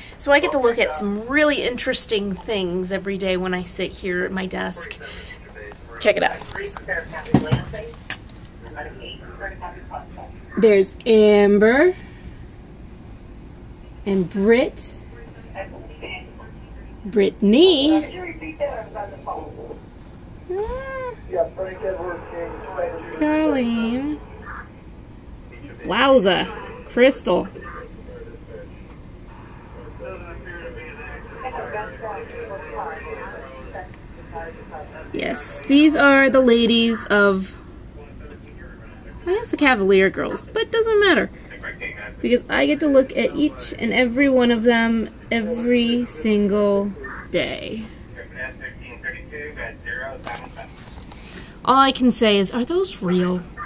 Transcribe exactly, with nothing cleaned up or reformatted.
So I get to look at some really interesting things every day when I sit here at my desk. Check it out. There's Amber and Britt, Brittany, ah, Colleen, wowza, Crystal. Yes, these are the ladies of, I guess, the Cavalier girls, but it doesn't matter because I get to look at each and every one of them every single day. All I can say is, are those real?